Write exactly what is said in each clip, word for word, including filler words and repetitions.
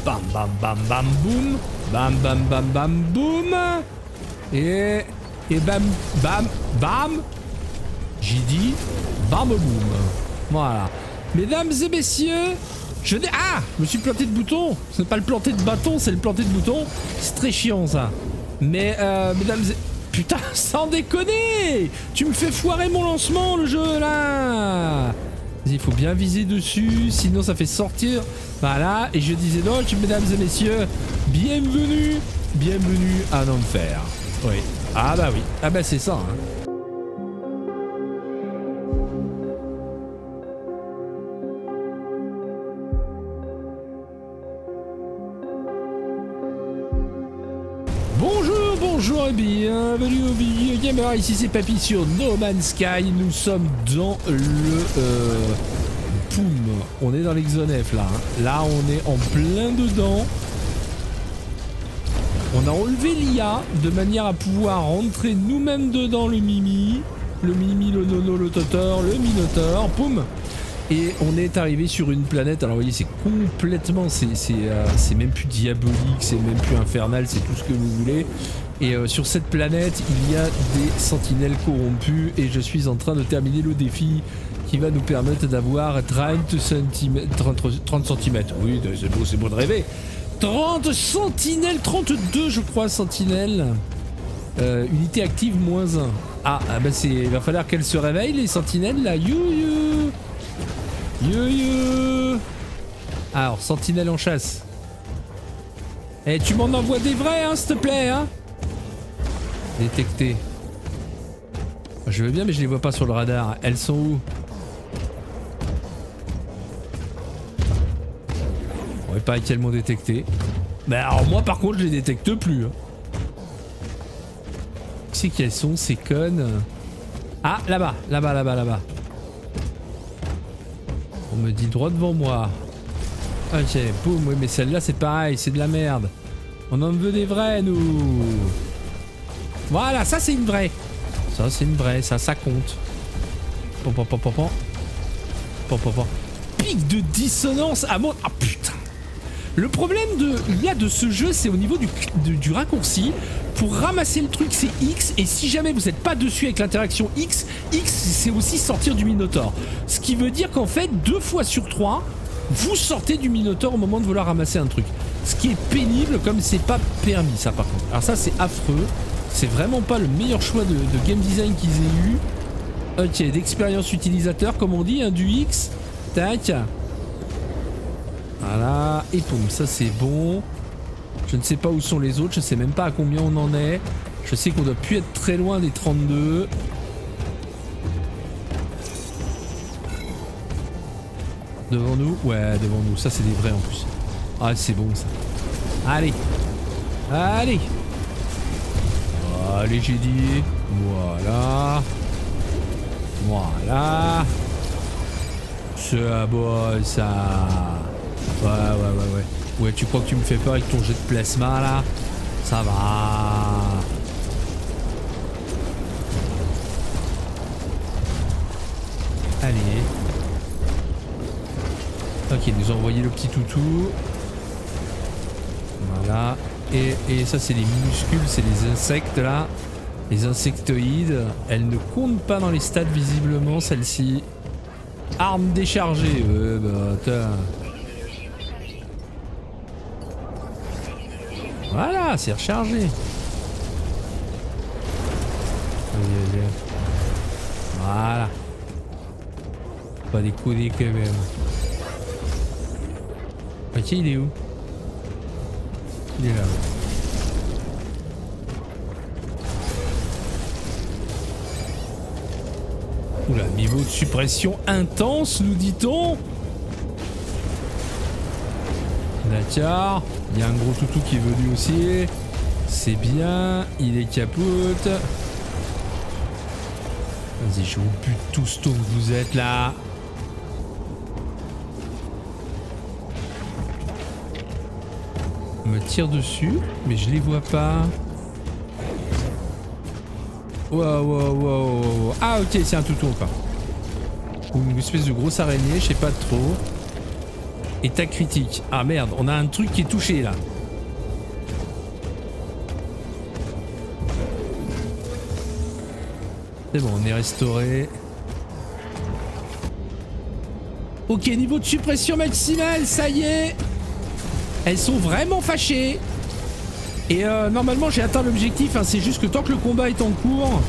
Bam bam bam bam boum. Bam bam bam bam boum. Et... Et bam bam bam. J'ai dit bam boum. Voilà. Mesdames et messieurs, je n'ai... Ah, je me suis planté de bouton. C'est pas le planté de bâton, c'est le planté de bouton. C'est très chiant ça. Mais euh, mesdames et... Putain, sans déconner! Tu me fais foirer mon lancement, le jeu, là! Il faut bien viser dessus, sinon ça fait sortir. Voilà, et je disais donc, mesdames et messieurs, bienvenue, bienvenue à un enfer. Oui. Ah bah oui. Ah bah c'est ça, hein. Bonjour, bonjour et bienvenue au Video Gamer, ici c'est Papy sur No Man's Sky, nous sommes dans le... Euh, poum, on est dans l'Exonef là, hein. Là on est en plein dedans. On a enlevé l'I A de manière à pouvoir rentrer nous-mêmes dedans le Mimi, le Mimi, le Nono, le Totor, le Minotaur, poum. Et on est arrivé sur une planète, alors vous voyez c'est complètement, c'est euh, même plus diabolique, c'est même plus infernal, c'est tout ce que vous voulez. Et euh, sur cette planète il y a des sentinelles corrompus et je suis en train de terminer le défi qui va nous permettre d'avoir trente centimètres, trente centimètres, oui c'est beau, c'est beau de rêver. trente sentinelles, trente-deux je crois sentinelles. Euh, unité active moins un. Ah, ah bah c'est, il va falloir qu'elles se réveillent les sentinelles là, you you. Yo yo. Alors, sentinelle en chasse. Eh, tu m'en envoies des vrais, hein, s'il te plaît, hein. Détecté. Je veux bien, mais je les vois pas sur le radar. Elles sont où? On va pas tellement détecté. Mais alors, moi, par contre, je les détecte plus. Hein. C'est qu'elles sont, ces connes. Ah, là-bas, là-bas, là-bas, là-bas. On me dit droit devant moi. Ok, boum, oui, mais celle-là c'est pareil, c'est de la merde. On en veut des vrais, nous. Voilà, ça c'est une vraie. Ça c'est une vraie, ça, ça compte. Pom pom pom pom pom. Pom pom pom. Pic de dissonance à mon... Ah putain. Le problème de il y a de ce jeu, c'est au niveau du, du, du raccourci. Pour ramasser le truc, c'est X. Et si jamais vous n'êtes pas dessus avec l'interaction X, X, c'est aussi sortir du Minotaur. Ce qui veut dire qu'en fait, deux fois sur trois, vous sortez du Minotaur au moment de vouloir ramasser un truc. Ce qui est pénible, comme c'est pas permis, ça par contre. Alors ça, c'est affreux. C'est vraiment pas le meilleur choix de, de game design qu'ils aient eu. Ok, d'expérience utilisateur, comme on dit, hein, du X. Tac. Voilà, et boum, ça c'est bon. Je ne sais pas où sont les autres, je sais même pas à combien on en est. Je sais qu'on doit plus être très loin des trente-deux. Devant nous? Ouais, devant nous, ça c'est des vrais en plus. Ah, c'est bon ça. Allez. Allez. Allez, j'ai dit. Voilà. Voilà. C'est à bois, ça. Ouais, ouais, ouais, ouais. Ouais, tu crois que tu me fais peur avec ton jet de plasma là? Ça va. Allez. Ok, ils nous ont envoyé le petit toutou. Voilà. Et, et ça, c'est les minuscules, c'est les insectes là. Les insectoïdes. Elles ne comptent pas dans les stats visiblement, celles-ci. Arme déchargée. Ouais, bah, attends. Voilà, c'est rechargé. Vas-y, vas-y. Voilà. Pas déconner quand même. Ok, il est où? Il est là. Oula, niveau de suppression intense, nous dit-on. D'accord. Il y a un gros toutou qui est venu aussi. C'est bien. Il est capote. Vas-y, je vous bute tous tôt que vous êtes là. On me tire dessus, mais je les vois pas. Wow, wow, wow, wow. Ah, ok, c'est un toutou encore. Ou une espèce de grosse araignée, je sais pas trop. État critique. Ah merde, on a un truc qui est touché là. C'est bon, on est restauré. Ok, niveau de suppression maximale, ça y est. Elles sont vraiment fâchées. Et euh, normalement j'ai atteint l'objectif, hein, c'est juste que tant que le combat est en cours,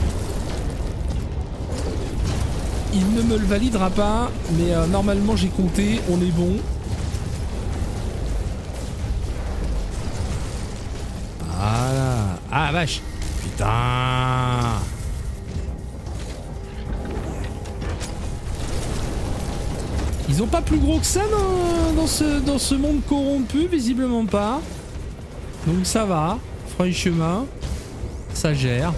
il ne me le validera pas. Mais euh, normalement j'ai compté, on est bon. Voilà. Ah vache. Putain. Ils ont pas plus gros que ça dans, dans, ce, dans ce monde corrompu, visiblement pas. Donc ça va, franchement, ça gère.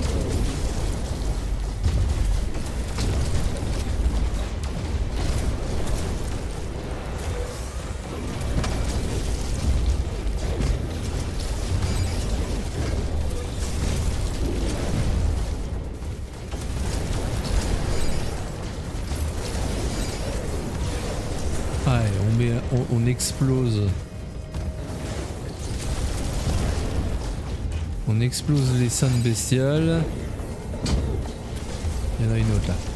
Ouais, on, met, on, on explose. On explose les saintes bestioles. Il y en a une autre là.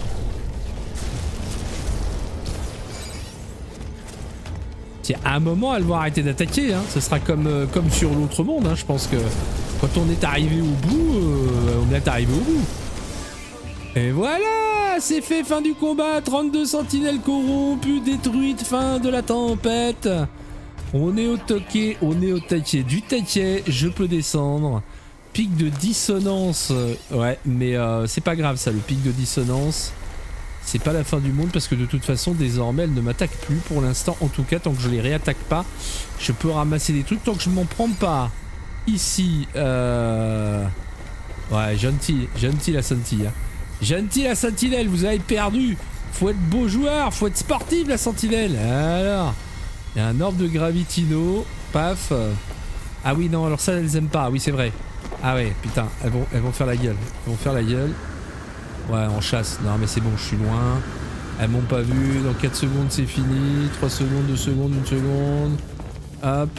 Tiens, à un moment, elles vont arrêter d'attaquer. Hein. Ce sera comme, euh, comme sur l'autre monde. Hein. Je pense que quand on est arrivé au bout, euh, on est arrivé au bout. Et voilà, c'est fait, fin du combat. trente-deux sentinelles corrompues, détruites, fin de la tempête. On est au taquet, on est au taquet. Du taquet, je peux descendre. Pic de dissonance. Ouais, mais euh, c'est pas grave ça, le pic de dissonance. C'est pas la fin du monde parce que de toute façon, désormais, elle ne m'attaque plus pour l'instant. En tout cas, tant que je les réattaque pas, je peux ramasser des trucs. Tant que je m'en prends pas ici. Euh... Ouais, gentil, gentil la sentinelle. Gentil la sentinelle, vous avez perdu. Faut être beau joueur, faut être sportif la sentinelle. Alors... Il y a un orbe de Gravitino. Paf. Ah oui, non, alors ça, elles aiment pas. Oui, c'est vrai. Ah ouais, putain, elles vont, elles vont faire la gueule. Elles vont faire la gueule. Ouais, on chasse. Non, mais c'est bon, je suis loin. Elles m'ont pas vu. Dans quatre secondes, c'est fini. trois secondes, deux secondes, une seconde. Hop.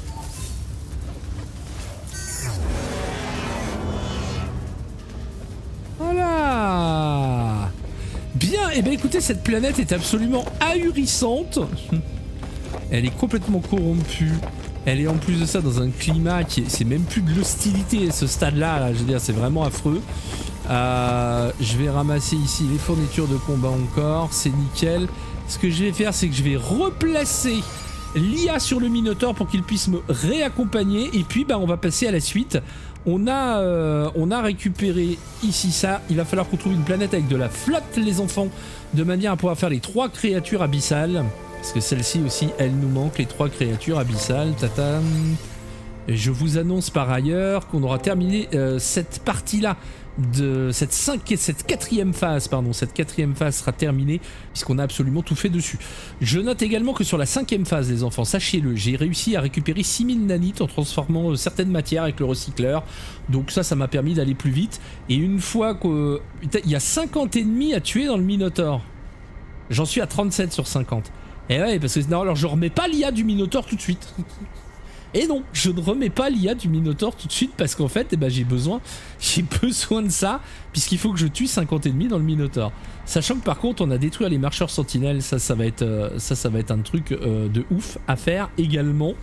Voilà. Bien, et eh bien écoutez, cette planète est absolument ahurissante. Elle est complètement corrompue. Elle est en plus de ça dans un climat qui est... C'est même plus de l'hostilité à ce stade-là. Là, je veux dire, c'est vraiment affreux. Euh, je vais ramasser ici les fournitures de combat encore. C'est nickel. Ce que je vais faire, c'est que je vais replacer l'I A sur le Minotaur pour qu'il puisse me réaccompagner. Et puis, bah, on va passer à la suite. On a, euh, on a récupéré ici ça. Il va falloir qu'on trouve une planète avec de la flotte, les enfants, de manière à pouvoir faire les trois créatures abyssales. Parce que celle-ci aussi, elle nous manque, les trois créatures abyssales. Tatam. Et je vous annonce par ailleurs qu'on aura terminé euh, cette partie-là de cette, cinq, cette quatrième phase. Pardon, cette quatrième phase sera terminée puisqu'on a absolument tout fait dessus. Je note également que sur la cinquième phase, les enfants, sachez-le, j'ai réussi à récupérer six mille nanites en transformant euh, certaines matières avec le recycleur. Donc ça, ça m'a permis d'aller plus vite. Et une fois qu'il y a cinquante ennemis à tuer dans le Minotaur, j'en suis à trente-sept sur cinquante. Et ouais, parce que non, alors je remets pas l'I A du Minotaur tout de suite. Et non, je ne remets pas l'I A du Minotaur tout de suite parce qu'en fait, eh ben, j'ai besoin, j'ai besoin de ça puisqu'il faut que je tue cinquante ennemis dans le Minotaur. Sachant que par contre, on a détruit les marcheurs sentinelles, ça, ça va être, euh, ça, ça va être un truc euh, de ouf à faire également.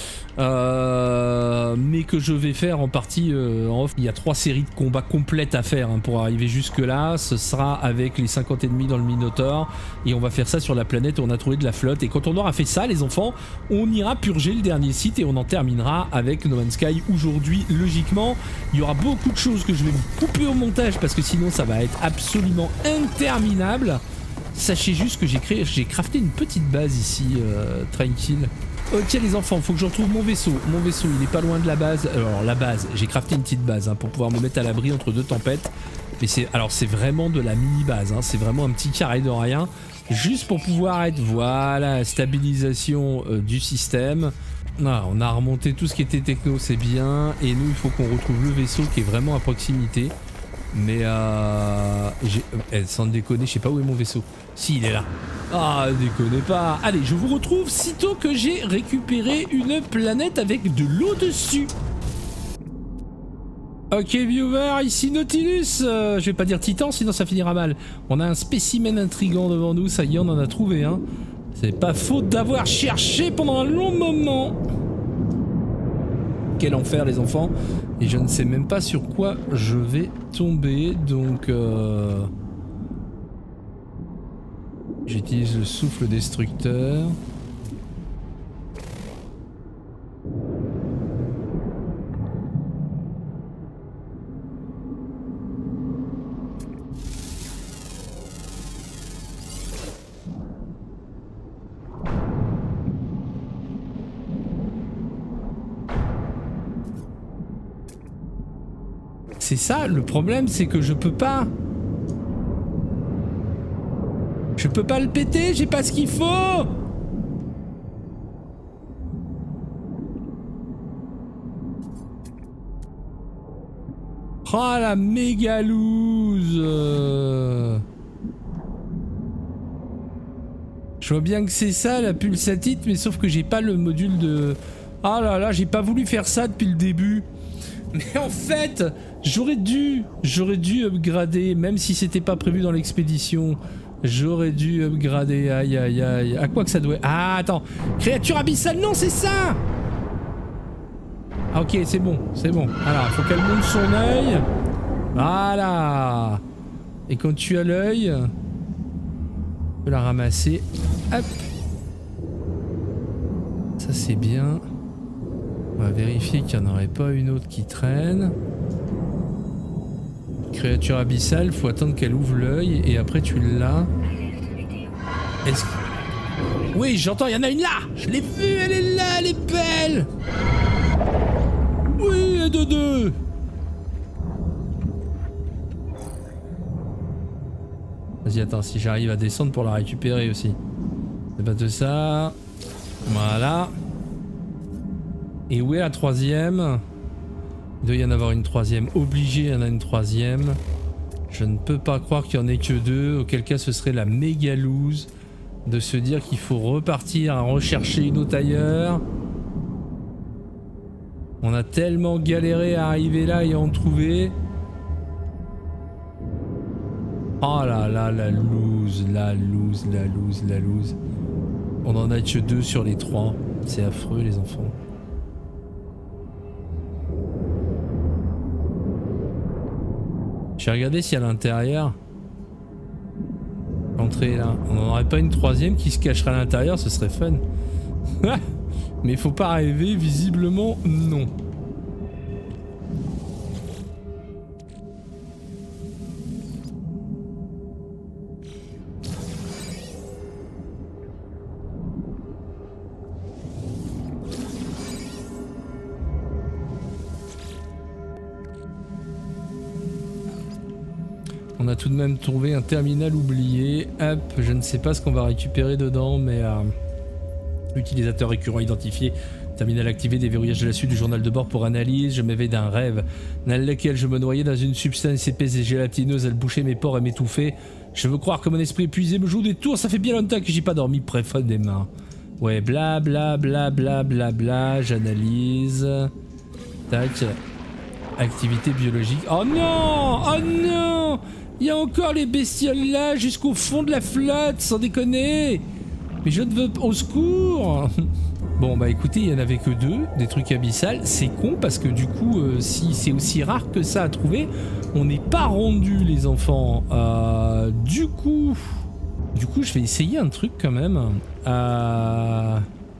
Euh, mais que je vais faire en partie euh, en off. Il y a trois séries de combats complètes à faire hein, pour arriver jusque là. Ce sera avec les cinquante ennemis dans le Minotaur et on va faire ça sur la planète où on a trouvé de la flotte. Et quand on aura fait ça, les enfants, on ira purger le dernier site et on en terminera avec No Man's Sky aujourd'hui. Logiquement, il y aura beaucoup de choses que je vais vous couper au montage parce que sinon ça va être absolument interminable. Sachez juste que j'ai créé, j'ai crafté une petite base ici, euh, tranquille. Ok les enfants, faut que je retrouve mon vaisseau. Mon vaisseau, il est pas loin de la base. Alors la base, j'ai crafté une petite base hein, pour pouvoir me mettre à l'abri entre deux tempêtes. Mais c'est, alors c'est vraiment de la mini base. Hein, c'est vraiment un petit carré de rien, juste pour pouvoir être, voilà, stabilisation euh, du système. Ah, on a remonté tout ce qui était techno, c'est bien. Et nous, il faut qu'on retrouve le vaisseau qui est vraiment à proximité. Mais euh... Eh, sans déconner, je sais pas où est mon vaisseau. Si, il est là. Ah, déconnez pas. Allez, je vous retrouve sitôt que j'ai récupéré une planète avec de l'eau dessus. Ok, viewer, ici Nautilus. Euh, je vais pas dire Titan, sinon ça finira mal. On a un spécimen intriguant devant nous. Ça y est, on en a trouvé un. Hein. C'est pas faute d'avoir cherché pendant un long moment. Quel enfer, les enfants. Et je ne sais même pas sur quoi je vais tomber. Donc... Euh... J'utilise le souffle destructeur. C'est ça, le problème, c'est que je peux pas. Je peux pas le péter, j'ai pas ce qu'il faut. Oh la méga loose. euh... Je vois bien que c'est ça la pulsatite, mais sauf que j'ai pas le module de... Ah là là, j'ai pas voulu faire ça depuis le début. Mais en fait, j'aurais dû, j'aurais dû upgrader, même si c'était pas prévu dans l'expédition. J'aurais dû upgrader, aïe aïe aïe. À quoi que ça doit... Ah attends, créature abyssale, non c'est ça. Ah ok, c'est bon, c'est bon. Alors, faut qu'elle monte son œil. Voilà. Et quand tu as l'œil, tu peux la ramasser. Hop. Ça c'est bien. On va vérifier qu'il n'y en aurait pas une autre qui traîne. Créature abyssale, faut attendre qu'elle ouvre l'œil et après tu l'as. Est-ce que... Oui, j'entends, il y en a une là. Je l'ai vue, elle est là, elle est belle. Oui, et de deux. Vas-y, attends, si j'arrive à descendre pour la récupérer aussi. C'est pas de ça. Voilà. Et où est la troisième? Il doit y en avoir une troisième. Obligé, il y en a une troisième. Je ne peux pas croire qu'il n'y en ait que deux. Auquel cas, ce serait la méga loose de se dire qu'il faut repartir à rechercher une autre ailleurs. On a tellement galéré à arriver là et à en trouver. Oh là là, la loose, la loose, la loose, la loose. On en a que deux sur les trois. C'est affreux, les enfants. J'ai regardé si à l'intérieur, l'entrée là, on n'en aurait pas une troisième qui se cacherait à l'intérieur, ce serait fun. Mais il faut pas rêver, visiblement non. On a tout de même trouvé un terminal oublié. Hop, je ne sais pas ce qu'on va récupérer dedans, mais euh, utilisateur récurrent identifié. Terminal activé, déverrouillage de la suite du journal de bord pour analyse. Je m'éveille d'un rêve dans lequel je me noyais dans une substance épaisse et gélatineuse. Elle bouchait mes pores et m'étouffait. Je veux croire que mon esprit épuisé me joue des tours. Ça fait bien longtemps que j'ai pas dormi préfond des mains. Ouais, bla bla bla bla bla bla. J'analyse. Tac. Activité biologique. Oh non! Oh non! Il y a encore les bestioles là jusqu'au fond de la flotte, sans déconner. Mais je ne veux pas... Au secours. Bon bah écoutez, il n'y en avait que deux, des trucs abyssales. C'est con parce que du coup, euh, si c'est aussi rare que ça à trouver, on n'est pas rendu les enfants. Euh, du coup... Du coup, je vais essayer un truc quand même. Euh...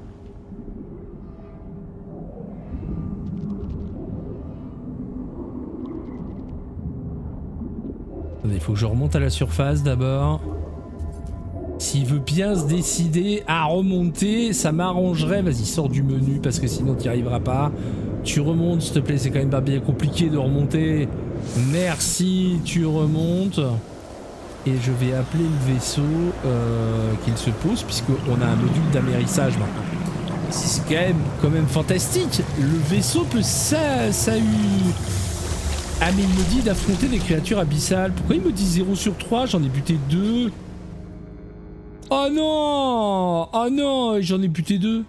Il faut que je remonte à la surface d'abord. S'il veut bien se décider à remonter, ça m'arrangerait. Vas-y, sors du menu parce que sinon tu n'y arriveras pas. Tu remontes, s'il te plaît, c'est quand même pas bien compliqué de remonter. Merci, tu remontes. Et je vais appeler le vaisseau euh, qu'il se pose puisqu'on a un module d'amérissage maintenant. C'est quand même, quand même fantastique. Le vaisseau peut ça, ça eu... Ah mais il me dit d'affronter des créatures abyssales. Pourquoi il me dit zéro sur trois? J'en ai buté deux. Oh non! Oh non! J'en ai buté deux.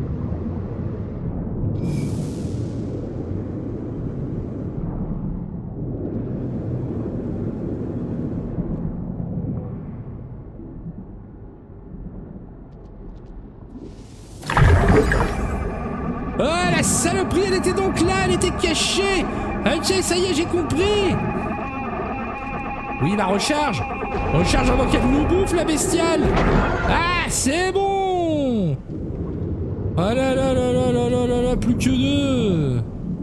Oh la saloperie, elle était donc là, elle était cachée. Ok, ça y est, j'ai compris. Oui, la recharge. Recharge avant qu'elle nous bouffe, la bestiale. Ah, c'est bon. Oh là là là là là là là là, plus que deux.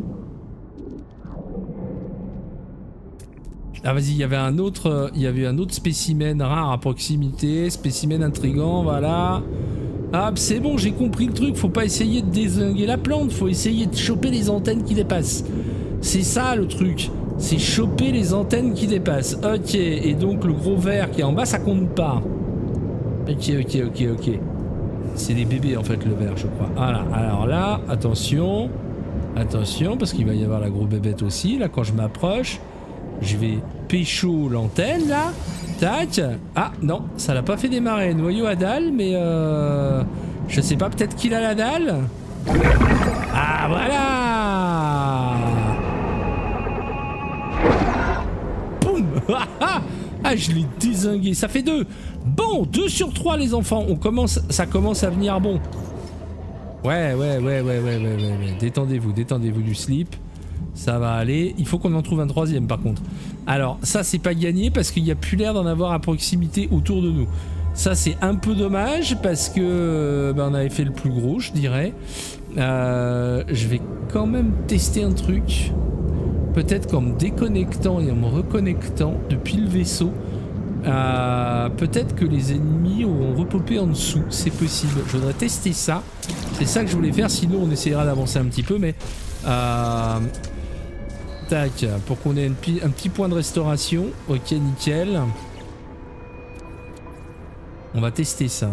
Ah vas-y, il y avait un autre, il y avait un autre spécimen rare à proximité, spécimen intrigant, voilà. Ah, c'est bon, j'ai compris le truc, faut pas essayer de dézinguer la plante, faut essayer de choper les antennes qui dépassent. C'est ça le truc, c'est choper les antennes qui dépassent. Ok, et donc le gros vert qui est en bas, ça compte pas. Ok, ok, ok, ok. C'est des bébés en fait le vert, je crois. Voilà, alors là, attention. Attention, parce qu'il va y avoir la grosse bébête aussi, là quand je m'approche. Je vais pécho l'antenne là. Tac. Ah non, ça l'a pas fait démarrer. Noyau à dalle, mais euh... je sais pas, peut-être qu'il a la dalle. Ah voilà. Boum. Ah, je l'ai dézingué. Ça fait deux. Bon, deux sur trois les enfants. On commence, ça commence à venir bon. Ouais, ouais, ouais, ouais, ouais, ouais, ouais, ouais. Détendez-vous, détendez-vous du slip. Ça va aller. Il faut qu'on en trouve un troisième par contre. Alors ça c'est pas gagné parce qu'il n'y a plus l'air d'en avoir à proximité autour de nous. Ça c'est un peu dommage parce que ben, on avait fait le plus gros je dirais. Euh, je vais quand même tester un truc. Peut-être qu'en me déconnectant et en me reconnectant depuis le vaisseau. Euh, Peut-être que les ennemis auront repopé en dessous. C'est possible. Je voudrais tester ça. C'est ça que je voulais faire. Sinon on essaiera d'avancer un petit peu mais... Euh... Tac, pour qu'on ait un, un petit point de restauration. Ok, nickel. On va tester ça.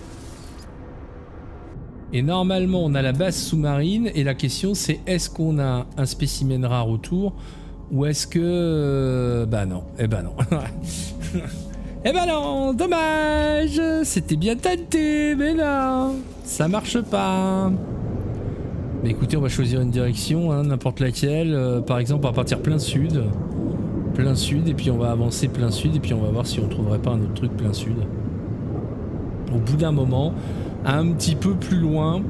Et normalement, on a la base sous-marine. Et la question, c'est est-ce qu'on a un spécimen rare autour? Ou est-ce que... Euh, bah non. Eh bah non. Eh bah non, dommage. C'était bien tenté, mais non. Ça marche pas. Mais écoutez, on va choisir une direction, hein, n'importe laquelle. Euh, par exemple, on va partir plein sud. Plein sud, et puis on va avancer plein sud, et puis on va voir si on trouverait pas un autre truc plein sud. Au bout d'un moment, un petit peu plus loin.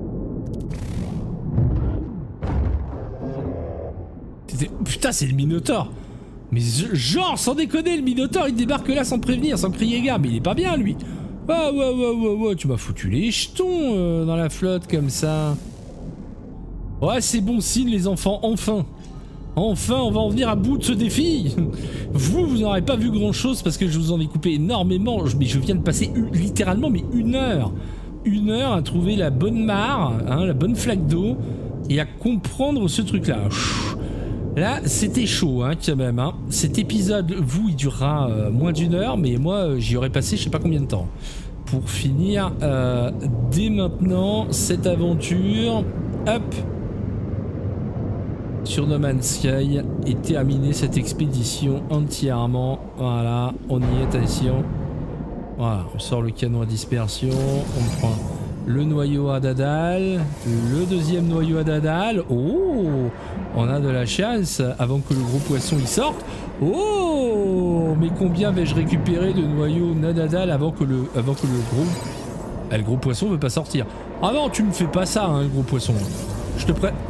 Putain, c'est le Minotaure. Mais genre, sans déconner, le Minotaure, il débarque là sans prévenir, sans crier gare. Mais il est pas bien, lui. Ah ouais, ouais, ouais, ouais, tu m'as foutu les jetons euh, dans la flotte comme ça. Ouais, c'est bon signe les enfants, enfin. Enfin, on va en venir à bout de ce défi. Vous, vous n'aurez pas vu grand chose parce que je vous en ai coupé énormément. Mais je viens de passer littéralement mais une heure. Une heure à trouver la bonne mare, hein, la bonne flaque d'eau et à comprendre ce truc-là. Là, c'était chaud hein, quand même. Hein. Cet épisode, vous, il durera euh, moins d'une heure, mais moi, euh, j'y aurais passé je sais pas combien de temps. Pour finir, euh, dès maintenant, cette aventure, hop, sur No Man's Sky et terminer cette expédition entièrement. Voilà, on y est, attention. Voilà, on sort le canon à dispersion, on prend le noyau à Dadal, le deuxième noyau à Dadal. Oh, on a de la chasse avant que le gros poisson y sorte. Oh, mais combien vais-je récupérer de noyaux Nadadal avant que le, avant que le gros, ah, le gros poisson veut pas sortir. Ah non, tu me fais pas ça, hein, le gros poisson. Je te prête.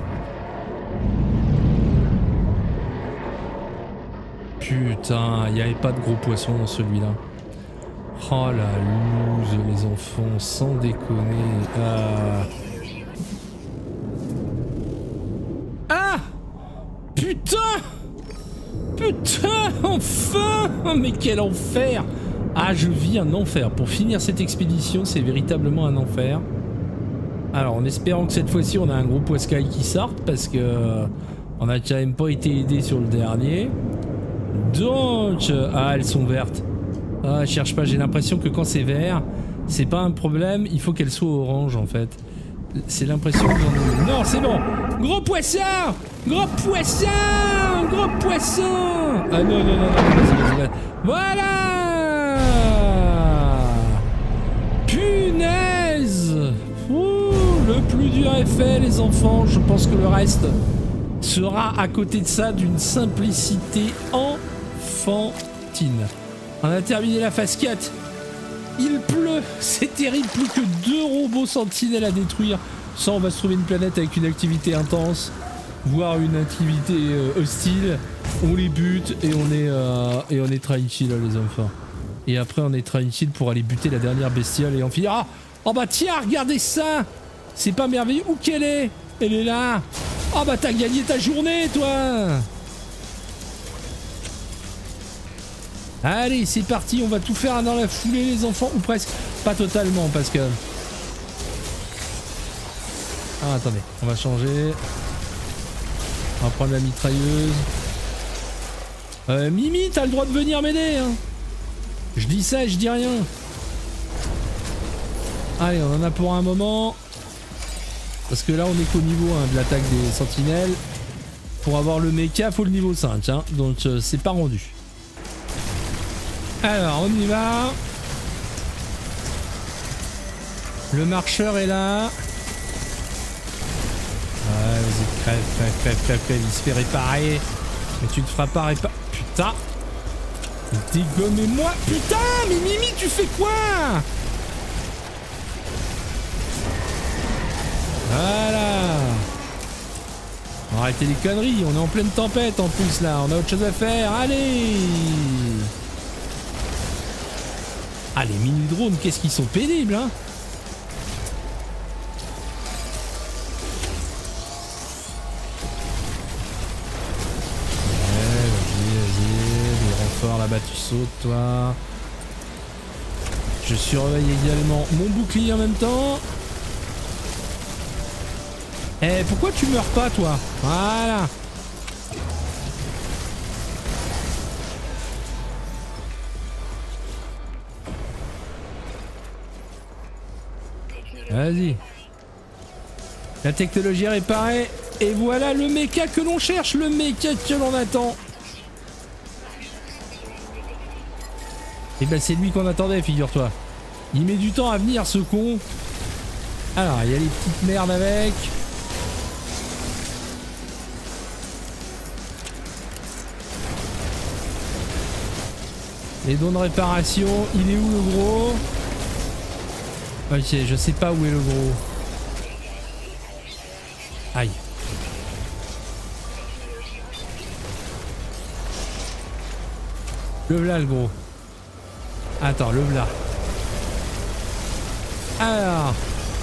Putain, il n'y avait pas de gros poisson dans celui-là. Oh la loose, les enfants, sans déconner. Ah, ah putain. Putain, enfin. Mais quel enfer. Ah, je vis un enfer. Pour finir cette expédition, c'est véritablement un enfer. Alors, en espérant que cette fois-ci, on a un gros poiscaille qui sorte, parce que euh, on a quand même pas été aidé sur le dernier. Donc, ah, elles sont vertes. Ah, je cherche pas, j'ai l'impression que quand c'est vert, c'est pas un problème, il faut qu'elles soient orange en fait. C'est l'impression que j'en ai... Non, c'est bon. Gros poisson. Gros poisson. Gros poisson. Ah non, non, non, non. Vas-y, vas-y, vas-y. Voilà. Punaise. Ouh, le plus dur est fait, les enfants. Je pense que le reste sera à côté de ça d'une simplicité enfantine. On a terminé la phase quatre. Il pleut, c'est terrible, plus que deux robots sentinelles à détruire. Ça, on va se trouver une planète avec une activité intense, voire une activité euh, hostile. On les bute et on est euh, et on est tranquille, les enfants. Et après, on est tranquille pour aller buter la dernière bestiole et en finir. Ah, oh bah tiens, regardez ça. C'est pas merveilleux. Où qu'elle est? Elle est là. Oh bah t'as gagné ta journée, toi. Allez, c'est parti, on va tout faire dans la foulée, les enfants, ou presque. Pas totalement, parce que... Ah, attendez, on va changer. On va prendre la mitrailleuse. Euh, Mimi, t'as le droit de venir m'aider, hein. Je dis ça et je dis rien. Allez, on en a pour un moment. Parce que là, on est qu'au niveau hein, de l'attaque des sentinelles. Pour avoir le mecha, faut le niveau cinq, hein. Donc, euh, c'est pas rendu. Alors, on y va. Le marcheur est là. Ouais, vas-y, crève, crève, crève, crève, crève. Il se fait réparer. Mais tu te feras pas réparer. Putain. Dégommez-moi. Putain, mais Mimi, tu fais quoi? Voilà. Arrêtez les conneries. On est en pleine tempête en plus, là. On a autre chose à faire. Allez. Ah, les mini-drones, qu'est-ce qu'ils sont pénibles, hein. Ouais, vas-y, vas-y. Les renforts, là-bas, tu sautes, toi. Je surveille également mon bouclier en même temps. Eh, pourquoi tu meurs pas, toi? Voilà. Vas-y. La technologie est réparée. Et voilà le mecha que l'on cherche. Le mecha que l'on attend. Et ben c'est lui qu'on attendait, figure-toi. Il met du temps à venir, ce con. Alors, il y a les petites merdes avec. Les dons de réparation. Il est où, le gros? Ok, je sais pas où est le gros. Aïe. Le v'là le gros. Attends, le v'là. Alors.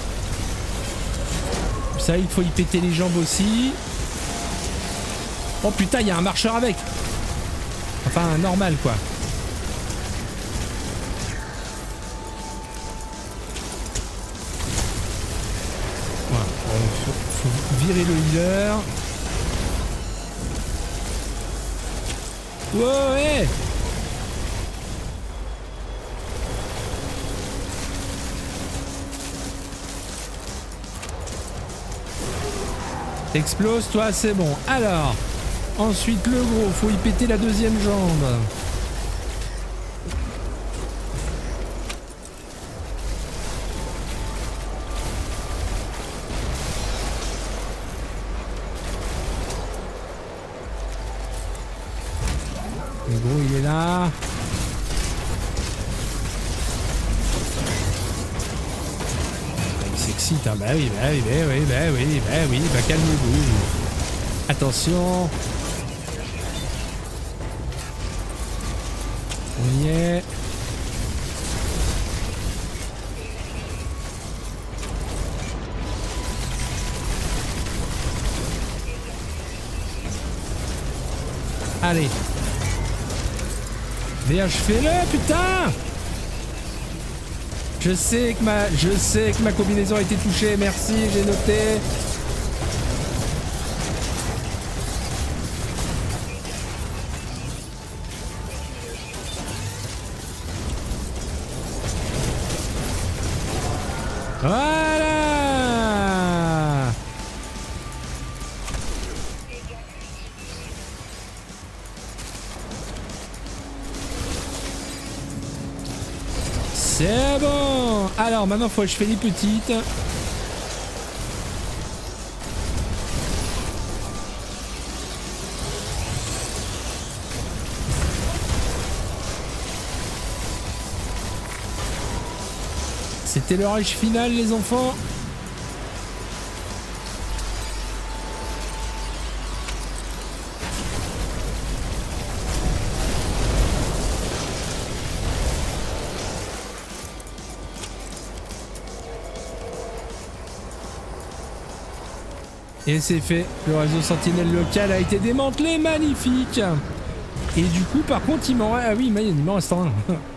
Ça, il faut y péter les jambes aussi. Oh putain, il y a un marcheur avec. Enfin, normal quoi. Virer le healer. Wow, ouais. Explose toi, c'est bon. Alors, ensuite le gros, faut y péter la deuxième jambe. Le gros il est là. Il s'excite, hein. Bah oui, bah oui, bah oui, bah oui, bah oui, bah calmez-vous. Attention. On y est. Allez. Mais achevez-le, putain! Je sais que ma, je sais que ma combinaison a été touchée. Merci, j'ai noté. Voilà. Alors maintenant faut achever les petites. C'était le rush final les enfants. Et c'est fait, le réseau sentinelle local a été démantelé, magnifique. Et du coup par contre il m'en reste... Ah oui, il m'en reste un.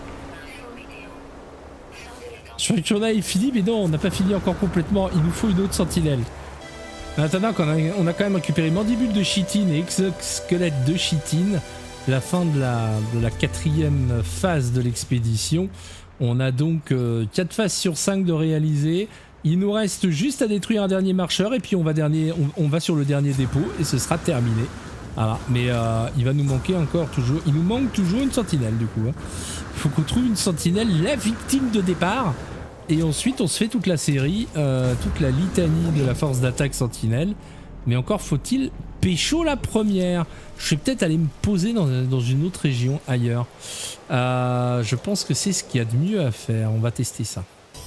Je crois que l'on a fini, mais non, on n'a pas fini encore complètement, il nous faut une autre sentinelle. En attendant qu'on a, on a quand même récupéré mandibule de chitine et exosquelette de chitine, la fin de la, de la quatrième phase de l'expédition. On a donc euh, quatre phases sur cinq de réaliser. Il nous reste juste à détruire un dernier marcheur et puis on va, dernier, on, on va sur le dernier dépôt et ce sera terminé. Voilà, mais euh, il va nous manquer encore toujours, il nous manque toujours une sentinelle du coup. Hein. Il faut qu'on trouve une sentinelle, la victime de départ. Et ensuite on se fait toute la série, euh, toute la litanie de la force d'attaque sentinelle. Mais encore faut-il pécho la première. Je vais peut-être aller me poser dans, dans une autre région ailleurs. Euh, je pense que c'est ce qu'il y a de mieux à faire, on va tester ça.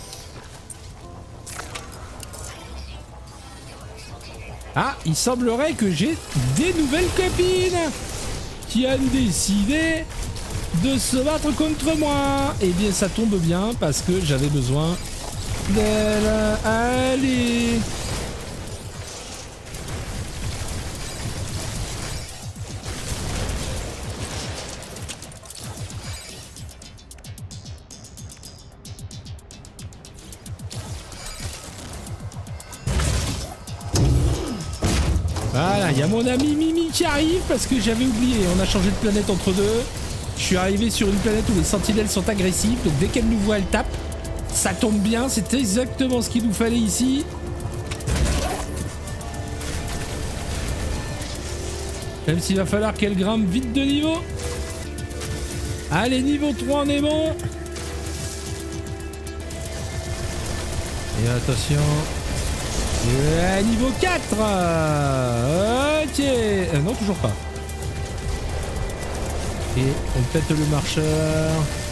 Ah, il semblerait que j'ai des nouvelles copines qui ont décidé de se battre contre moi. Eh bien, ça tombe bien parce que j'avais besoin d'elle. Allez. Voilà, il y a mon ami Mimi qui arrive parce que j'avais oublié, on a changé de planète entre deux. Je suis arrivé sur une planète où les sentinelles sont agressives, donc dès qu'elles nous voient, elles tapent. Ça tombe bien, c'est exactement ce qu'il nous fallait ici. Même s'il va falloir qu'elle grimpe vite de niveau. Allez, niveau trois, on est bon. Et attention. Euh, niveau quatre. Ok. Euh, non, toujours pas. Et on pète le marcheur.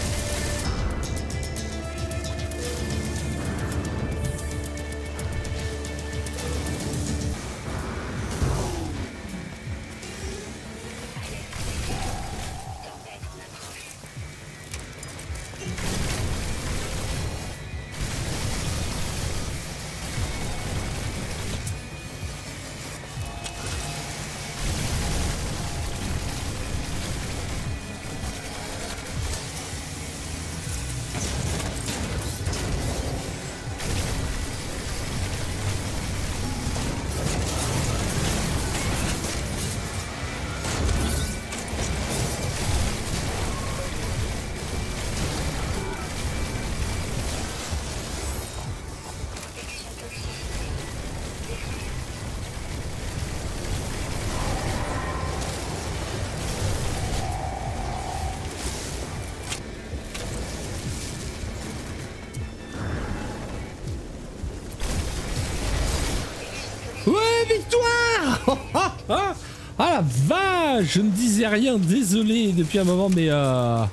Ah la vache, je ne disais rien, désolé depuis un moment, mais euh...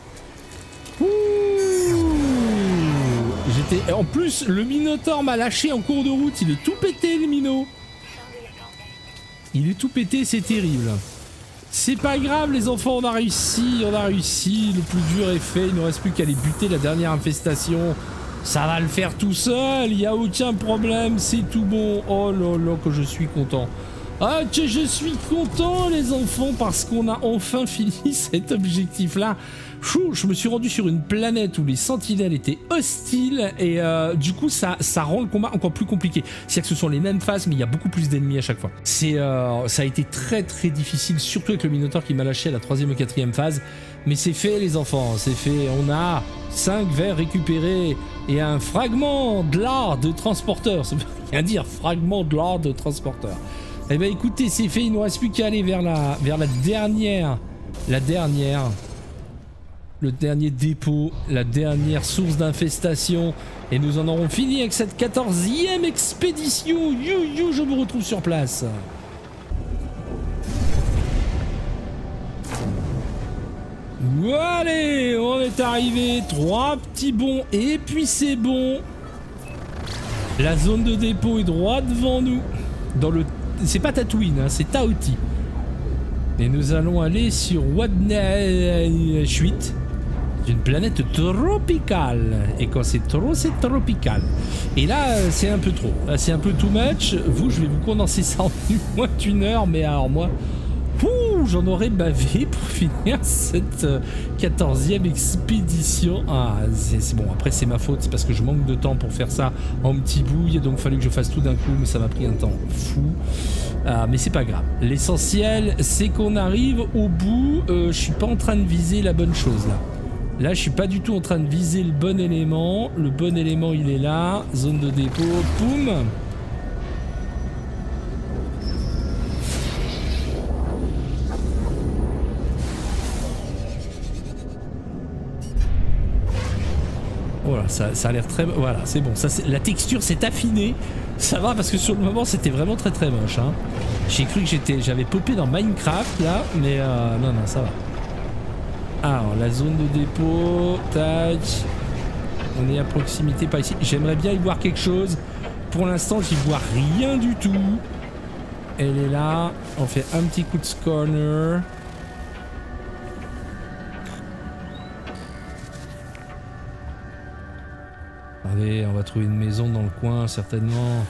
j'étais... En plus, le Minotaur m'a lâché en cours de route, il est tout pété le Mino. Il est tout pété, c'est terrible. C'est pas grave les enfants, on a réussi, on a réussi, le plus dur est fait, il ne reste plus qu'à aller buter la dernière infestation. Ça va le faire tout seul, il n'y a aucun problème, c'est tout bon. Oh là là, que je suis content. Ah, que je suis content les enfants parce qu'on a enfin fini cet objectif là. Chou, je me suis rendu sur une planète où les sentinelles étaient hostiles et euh, du coup ça, ça rend le combat encore plus compliqué. C'est-à-dire que ce sont les mêmes phases mais il y a beaucoup plus d'ennemis à chaque fois. C'est, euh, ça a été très très difficile, surtout avec le Minotaur qui m'a lâché à la troisième et quatrième phase. Mais c'est fait les enfants, c'est fait. On a cinq verres récupérés et un fragment de l'art de transporteur. Ça veut rien dire, fragment de l'art de transporteur. Eh ben écoutez, c'est fait, il ne nous reste plus qu'à aller vers la, vers la dernière, la dernière le dernier dépôt, la dernière source d'infestation. Et nous en aurons fini avec cette quatorzième expédition. You, you, je vous retrouve sur place. Allez, on est arrivé. Trois petits bons et puis c'est bon. La zone de dépôt est droit devant nous. Dans le... C'est pas Tatooine, hein, c'est Taoti. Et nous allons aller sur Wadnachuit. C'est une planète tropicale. Et quand c'est trop, c'est tropical. Et là, c'est un peu trop. Là, c'est un peu too much. Vous, je vais vous condenser ça en moins d'une heure. Mais alors moi... J'en aurais bavé pour finir cette quatorzième expédition. Ah, c'est bon, après c'est ma faute, c'est parce que je manque de temps pour faire ça en petits bouts. Il a donc fallu que je fasse tout d'un coup, mais ça m'a pris un temps fou. Ah, mais c'est pas grave. L'essentiel, c'est qu'on arrive au bout. Euh, je suis pas en train de viser la bonne chose là. Là, je suis pas du tout en train de viser le bon élément. Le bon élément, il est là. Zone de dépôt, poum. Voilà, ça, ça a l'air très... Voilà, c'est bon. Ça, la texture s'est affinée. Ça va parce que sur le moment, c'était vraiment très très moche. Hein. J'ai cru que j'étais, j'avais popé dans Minecraft là, mais euh, non, non, ça va. Alors, la zone de dépôt, tac. On est à proximité, pas ici. J'aimerais bien y voir quelque chose. Pour l'instant, j'y vois rien du tout. Elle est là. On fait un petit coup de scorner. Allez, on va trouver une maison dans le coin, certainement.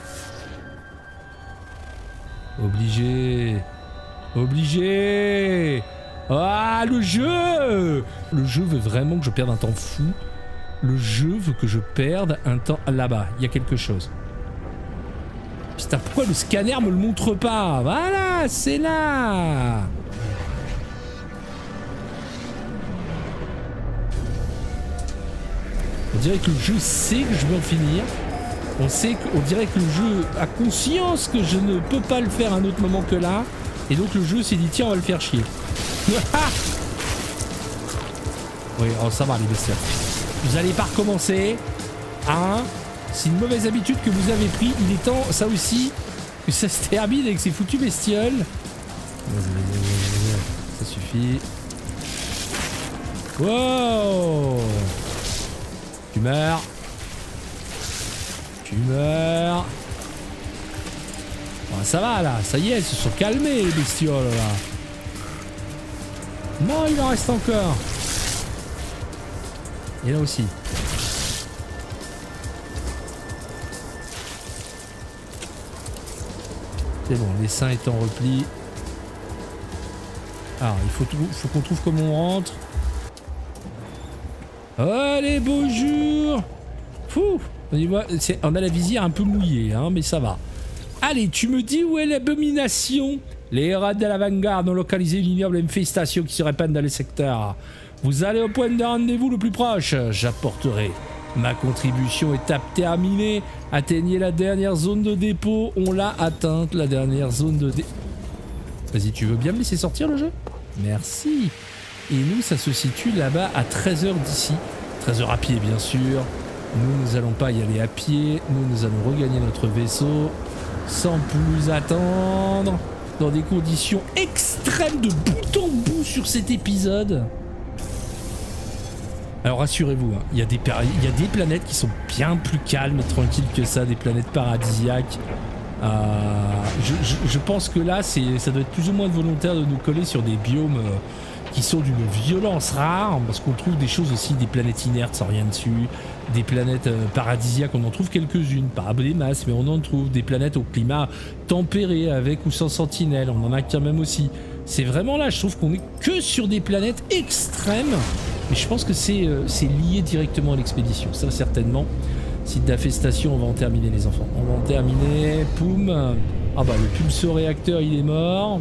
Obligé. Obligé. Ah, le jeu. Le jeu veut vraiment que je perde un temps fou. Le jeu veut que je perde un temps... Là-bas, il y a quelque chose. Putain, pourquoi le scanner me le montre pas? Voilà, c'est là. On dirait que le jeu sait que je vais en finir. On sait que, on dirait que le jeu a conscience que je ne peux pas le faire à un autre moment que là. Et donc le jeu s'est dit tiens, on va le faire chier. Oui, oh, ça va les bestioles. Vous allez pas recommencer. Hein? C'est une mauvaise habitude que vous avez pris. Il est temps, ça aussi, que ça se termine avec ces foutues bestioles. Ça suffit. Wow! Tu meurs. Tu meurs. Bon, ça va là, ça y est, elles se sont calmées les bestioles là. Non, il en reste encore. Et là aussi. C'est bon, les seins est en repli. Alors, il faut, faut qu'on trouve comment on rentre. Allez, bonjour. Fou. On a la visière un peu mouillée, hein, mais ça va. Allez, tu me dis où est l'abomination? Les rats de l'avant-garde ont localisé une ignoble infestation qui se répand dans les secteurs. Vous allez au point de rendez-vous le plus proche. J'apporterai ma contribution. Étape terminée. Atteignez la dernière zone de dépôt. On l'a atteinte, la dernière zone de dépôt. Vas-y, tu veux bien me laisser sortir le jeu? Merci. Et nous, ça se situe là-bas à treize heures d'ici. treize heures à pied, bien sûr. Nous, nous allons pas y aller à pied. Nous, nous allons regagner notre vaisseau sans plus attendre. Dans des conditions extrêmes de bout en bout sur cet épisode. Alors rassurez-vous, hein, il y a des il y a des planètes qui sont bien plus calmes et tranquilles que ça, des planètes paradisiaques. Euh, je, je, je pense que là, c'est, ça doit être plus ou moins volontaire de nous coller sur des biomes euh, qui sont d'une violence rare, parce qu'on trouve des choses aussi, des planètes inertes sans rien dessus, des planètes euh, paradisiaques, on en trouve quelques-unes, pas des masses, mais on en trouve, des planètes au climat tempéré, avec ou sans sentinelles, on en a quand même aussi. C'est vraiment là, je trouve qu'on est que sur des planètes extrêmes, mais je pense que c'est euh, lié directement à l'expédition, ça certainement. Site d'infestation, on va en terminer les enfants. On va en terminer, poum. Ah bah le pulso-réacteur il est mort.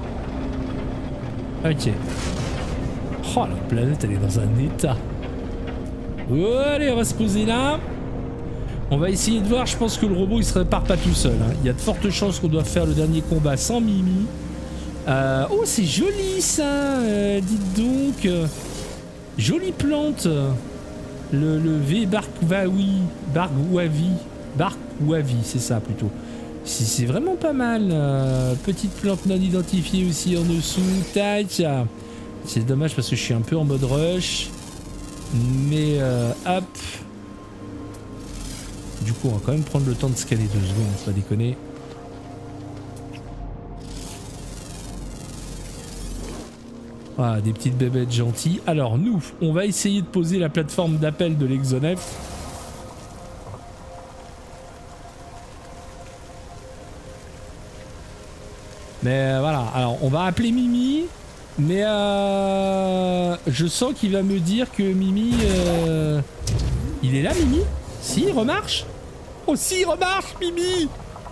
Ok. Oh la planète elle est dans un état. Oh, allez on va se poser là. On va essayer de voir, je pense que le robot il se répare pas tout seul. Hein. Il y a de fortes chances qu'on doive faire le dernier combat sans Mimi. Euh, oh c'est joli ça, euh, dites donc. Jolie plante. Le, le V Barkwawi. Barkwavi. Barkwavi, c'est ça plutôt. C'est vraiment pas mal. Euh, petite plante non identifiée aussi en dessous. Tac. C'est dommage parce que je suis un peu en mode rush. Mais euh, hop. Du coup, on va quand même prendre le temps de scanner deux secondes, faut pas déconner. Voilà, des petites bébêtes gentilles. Alors nous, on va essayer de poser la plateforme d'appel de l'Exonef. Mais euh, voilà, alors on va appeler Mimi. Mais euh, je sens qu'il va me dire que Mimi... Euh, il est là, Mimi? Si, il remarche? Oh si, il remarche, Mimi!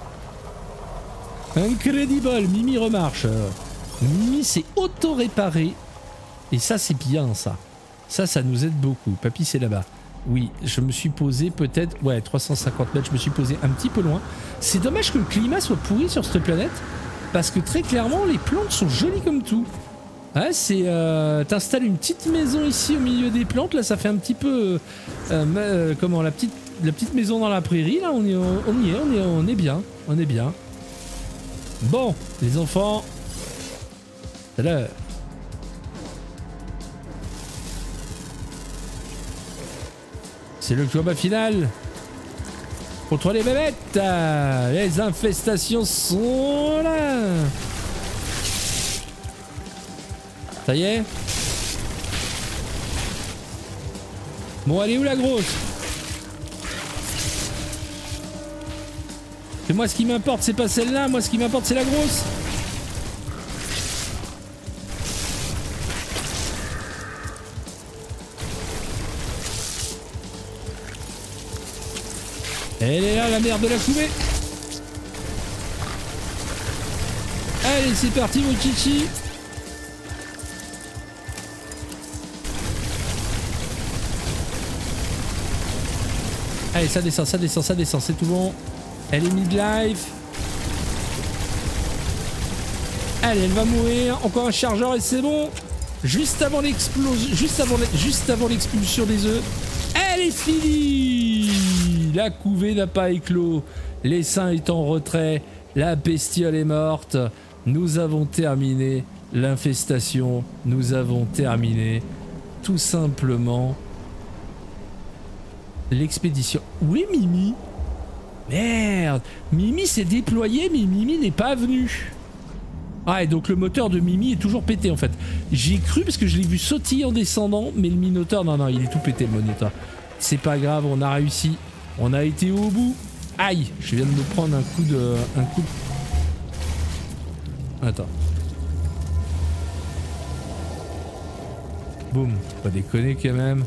Incredible, Mimi remarche. Mimi s'est auto-réparé. Et ça, c'est bien, ça. Ça, ça nous aide beaucoup. Papy, c'est là-bas. Oui, je me suis posé peut-être... Ouais, trois cent cinquante mètres, je me suis posé un petit peu loin. C'est dommage que le climat soit pourri sur cette planète. Parce que très clairement, les plantes sont jolies comme tout. Ouais, c'est... Euh, T'installes une petite maison ici au milieu des plantes. Là, ça fait un petit peu... Euh, euh, comment, la petite, la petite maison dans la prairie. Là, on y, on, on y est, on est, on est bien. On est bien. Bon, les enfants... C'est l'heure. C'est le combat final. Contre les bébêtes. Les infestations sont là. Ça y est. Bon, elle est où la grosse? Et moi, ce qui m'importe, c'est pas celle-là. Moi, ce qui m'importe, c'est la grosse. Elle est là, la mère de la couvée. Allez, c'est parti, mon chichi. Allez, ça descend, ça descend, ça descend, c'est tout bon. Elle est midlife. Allez, elle va mourir. Encore un chargeur et c'est bon. Juste avant l'explosion, juste avant, juste avant l'expulsion des œufs. Elle est finie. La couvée n'a pas éclos. L'essaim est en retrait. La bestiole est morte. Nous avons terminé l'infestation. Nous avons terminé tout simplement l'expédition. Où est Mimi? Merde. Mimi s'est déployée mais Mimi n'est pas venue. Ah, et donc le moteur de Mimi est toujours pété en fait. J'y ai cru parce que je l'ai vu sautiller en descendant, mais le Minotaur, non, non, il est tout pété le Minotaur. C'est pas grave, on a réussi. On a été au bout. Aïe, je viens de me prendre un coup de... Un coup de... Attends. Boum, pas déconner quand même.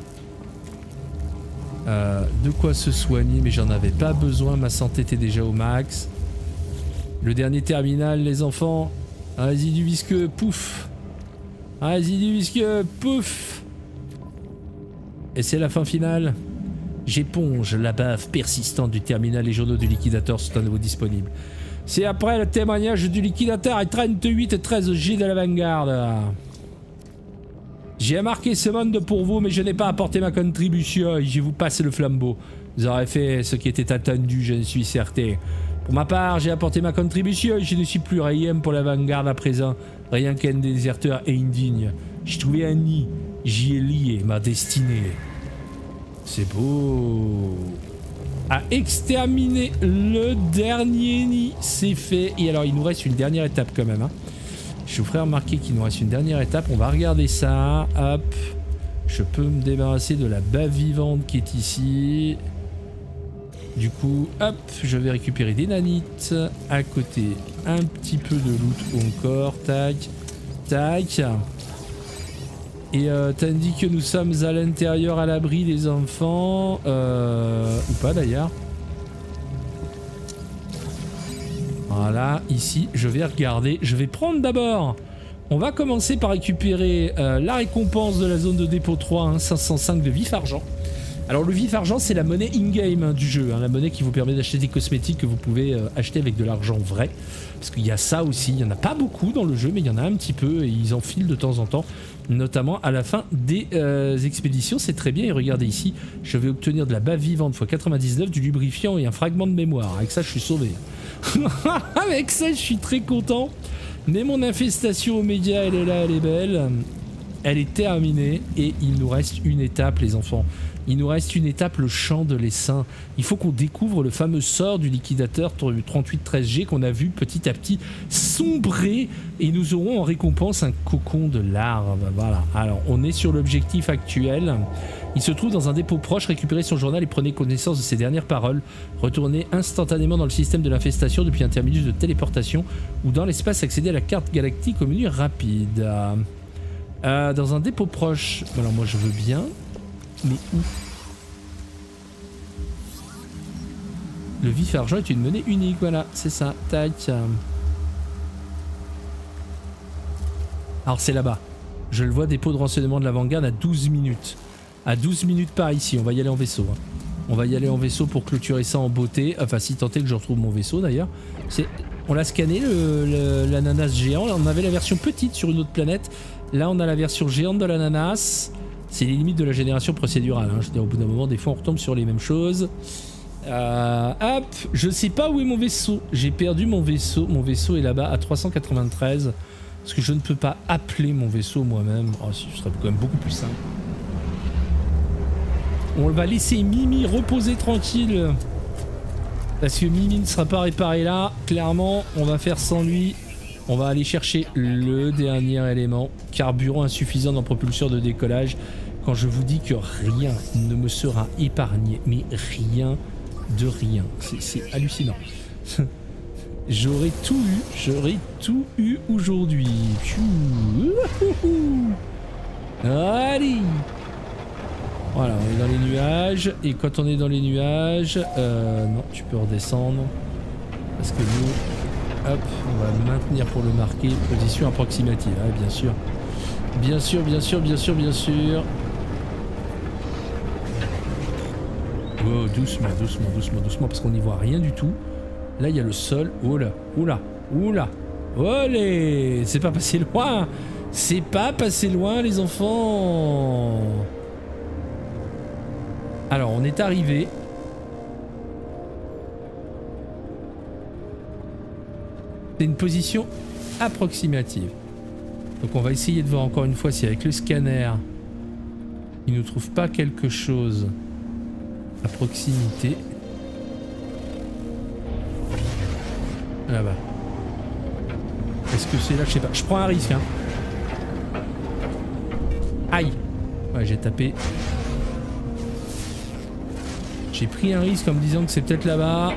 Euh, de quoi se soigner, mais j'en avais pas besoin, ma santé était déjà au max. Le dernier terminal, les enfants. Vas-y du visqueux, pouf. Vas-y du visqueux, pouf. Et c'est la fin finale. J'éponge la bave persistante du terminal, les journaux du liquidateur sont à nouveau disponibles. C'est après le témoignage du liquidateur et trente-huit et treize G de la Vanguard. J'ai marqué ce monde pour vous, mais je n'ai pas apporté ma contribution. Je vous passe le flambeau. Vous aurez fait ce qui était attendu, je suis certain. Pour ma part, j'ai apporté ma contribution. Je ne suis plus rien pour la Vanguard à présent. Rien qu'un déserteur indigne. J'ai trouvé un nid. J'y ai lié ma destinée. C'est beau. À exterminer le dernier nid. C'est fait. Et alors, il nous reste une dernière étape quand même. Hein. Je vous ferai remarquer qu'il nous reste une dernière étape. On va regarder ça. Hop. Je peux me débarrasser de la bave vivante qui est ici. Du coup, hop, je vais récupérer des nanites. À côté, un petit peu de loot encore. Tac. Tac. Et euh, tandis que nous sommes à l'intérieur à l'abri des enfants, euh, ou pas d'ailleurs. Voilà, ici, je vais regarder. Je vais prendre d'abord. On va commencer par récupérer euh, la récompense de la zone de dépôt trois, hein, cinq cent cinq de vif argent. Alors le vif argent c'est la monnaie in-game hein, du jeu, hein, la monnaie qui vous permet d'acheter des cosmétiques que vous pouvez euh, acheter avec de l'argent vrai. Parce qu'il y a ça aussi, il n'y en a pas beaucoup dans le jeu mais il y en a un petit peu et ils en filent de temps en temps. Notamment à la fin des euh, expéditions, c'est très bien. Et regardez ici, je vais obtenir de la bave vivante fois quatre-vingt-dix-neuf, du lubrifiant et un fragment de mémoire. Avec ça je suis sauvé. Avec ça je suis très content. Mais mon infestation Oméga elle est là, elle est belle. Elle est terminée et il nous reste une étape les enfants. Il nous reste une étape, le champ de l'essaim. Il faut qu'on découvre le fameux sort du liquidateur trente-huit treize G qu'on a vu petit à petit sombrer et nous aurons en récompense un cocon de larve. Voilà. Alors, on est sur l'objectif actuel. Il se trouve dans un dépôt proche. Récupérez son journal et prenez connaissance de ses dernières paroles. Retournez instantanément dans le système de l'infestation depuis un terminus de téléportation ou dans l'espace, accéder à la carte galactique au menu rapide. Euh, dans un dépôt proche. Alors, moi, je veux bien. Mais où? Le vif argent est une monnaie unique, voilà, c'est ça, tac. Alors c'est là-bas. Je le vois, dépôt de renseignement de l'avant-garde à douze minutes. À douze minutes par ici, on va y aller en vaisseau. Hein. On va y aller en vaisseau pour clôturer ça en beauté. Enfin, si tant est que je retrouve mon vaisseau d'ailleurs. On l'a scanné, l'ananas géant. On avait la version petite sur une autre planète. Là, on a la version géante de l'ananas. C'est les limites de la génération procédurale. Hein. Je veux dire, au bout d'un moment, des fois, on retombe sur les mêmes choses. Euh, hop, je sais pas où est mon vaisseau. J'ai perdu mon vaisseau. Mon vaisseau est là-bas à trois cent quatre-vingt-treize. Parce que je ne peux pas appeler mon vaisseau moi-même. Oh, ce serait quand même beaucoup plus simple. On va laisser Mimi reposer tranquille. Parce que Mimi ne sera pas réparé là. Clairement, on va faire sans lui. On va aller chercher le dernier élément. Carburant insuffisant dans propulseur de décollage. Quand je vous dis que rien ne me sera épargné. Mais rien de rien. C'est hallucinant. J'aurais tout eu. J'aurais tout eu aujourd'hui. Allez. Voilà, on est dans les nuages. Et quand on est dans les nuages... Euh, non, tu peux redescendre. Parce que nous... Hop, on va le maintenir pour le marquer. Position approximative, hein, bien sûr. Bien sûr, bien sûr, bien sûr, bien sûr. Oh, doucement, doucement, doucement, doucement, parce qu'on n'y voit rien du tout. Là, il y a le sol. Oh là, oula, oula. Olé, c'est pas passé loin. C'est pas passé loin, les enfants. Alors, on est arrivé. C'est une position approximative. Donc on va essayer de voir encore une fois si avec le scanner il ne trouve pas quelque chose à proximité. Là-bas. Est-ce que c'est là? Je sais pas. Je prends un risque. Hein. Aïe. Ouais, j'ai tapé. J'ai pris un risque en me disant que c'est peut-être là-bas.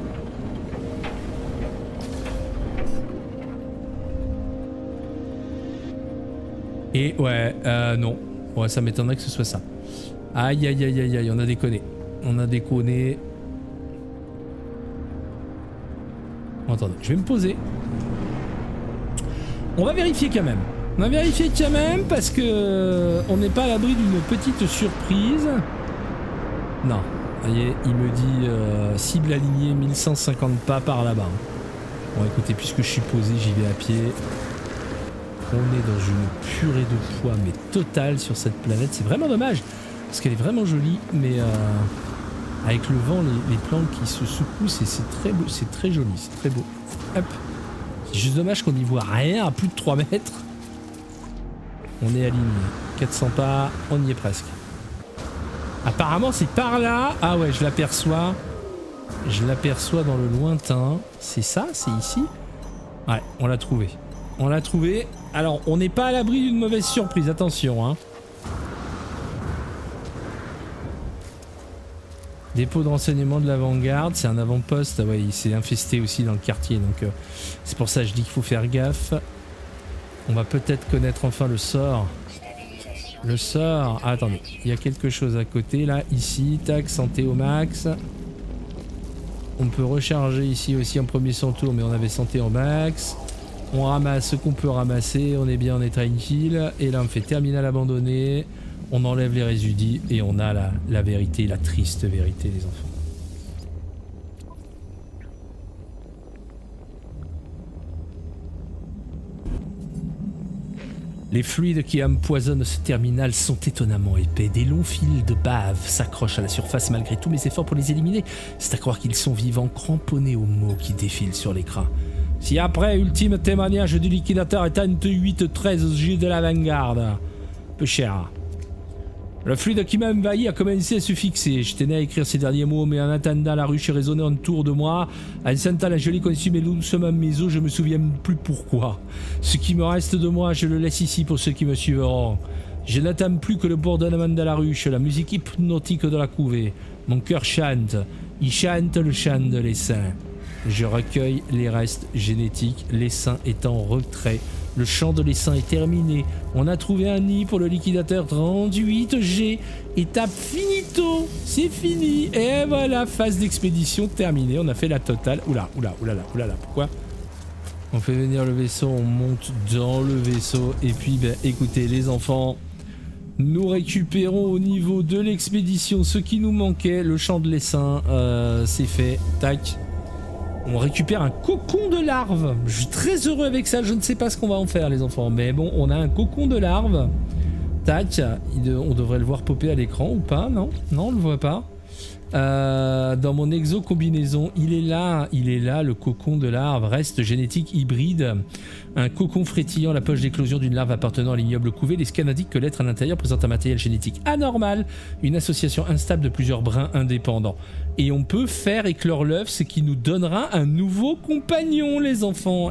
Et ouais, euh, non. Ouais, ça m'étonnerait que ce soit ça. Aïe, aïe, aïe, aïe, aïe, on a déconné. On a déconné. Bon, attendez, je vais me poser. On va vérifier quand même. On va vérifier quand même parce que on n'est pas à l'abri d'une petite surprise. Non, vous voyez, il me dit euh, cible alignée mille cent cinquante pas par là-bas. Bon, écoutez, puisque je suis posé, j'y vais à pied. On est dans une purée de poids mais totale sur cette planète. C'est vraiment dommage parce qu'elle est vraiment jolie, mais euh, avec le vent, les, les plantes qui se secouent, c'est très beau, c'est très joli, c'est très beau. Hop. C'est juste dommage qu'on n'y voit rien à plus de trois mètres. On est aligné. quatre cents pas, on y est presque. Apparemment c'est par là. Ah ouais, je l'aperçois. Je l'aperçois dans le lointain. C'est ça? C'est ici? Ouais, on l'a trouvé. On l'a trouvé. Alors, on n'est pas à l'abri d'une mauvaise surprise, attention. Hein. Dépôt de renseignement de l'avant-garde, c'est un avant-poste. Ah ouais, il s'est infesté aussi dans le quartier, donc euh, c'est pour ça que je dis qu'il faut faire gaffe. On va peut-être connaître enfin le sort. Le sort... Ah, attendez, il y a quelque chose à côté, là, ici. Tac, santé au max. On peut recharger ici aussi en premier son tour, mais on avait santé au max. On ramasse ce qu'on peut ramasser, on est bien, on est tranquille. Et là on fait terminal abandonné. On enlève les résidus et on a la, la vérité, la triste vérité les enfants. Les fluides qui empoisonnent ce terminal sont étonnamment épais. Des longs fils de bave s'accrochent à la surface malgré tous mes efforts pour les éliminer. C'est à croire qu'ils sont vivants, cramponnés aux mots qui défilent sur l'écran. Si après ultime témoignage du liquidateur est huit treize J de l'avant-garde. Peu cher. Le fluide qui m'a envahi a commencé à se fixer. Je tenais à écrire ces derniers mots, mais en attendant, la ruche résonnait autour de moi. En sentant la gelée consumer doucement mes os, je me souviens plus pourquoi. Ce qui me reste de moi, je le laisse ici pour ceux qui me suivront. Je n'attends plus que le bourdonnement de la ruche, la musique hypnotique de la couvée. Mon cœur chante. Il chante le chant de l'essaim. Je recueille les restes génétiques, l'essaim est en retrait. Le champ de l'essaim est terminé. On a trouvé un nid pour le liquidateur trente-huit G. Étape finito. C'est fini. Et voilà, phase d'expédition terminée. On a fait la totale. Oula, oula, oula, oula, pourquoi? On fait venir le vaisseau, on monte dans le vaisseau. Et puis, ben, écoutez, les enfants, nous récupérons au niveau de l'expédition ce qui nous manquait. Le champ de l'essaim, euh, c'est fait. Tac. On récupère un cocon de larve. Je suis très heureux avec ça. Je ne sais pas ce qu'on va en faire, les enfants. Mais bon, on a un cocon de larve. Tac. On devrait le voir popper à l'écran ou pas? Non, non, on ne le voit pas. Euh, dans mon exo combinaison, il est là, il est là, le cocon de larve, reste génétique hybride, un cocon frétillant à la poche d'éclosion d'une larve appartenant à l'ignoble couvé. Les scans indiquent que l'être à l'intérieur présente un matériel génétique anormal, une association instable de plusieurs brins indépendants. Et on peut faire éclore l'œuf, ce qui nous donnera un nouveau compagnon, les enfants.